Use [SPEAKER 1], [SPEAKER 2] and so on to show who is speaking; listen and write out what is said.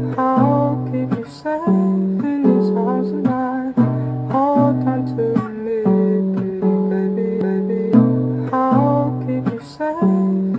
[SPEAKER 1] I'll keep you safe in this house tonight. Hold on to me, baby, baby. I'll keep you safe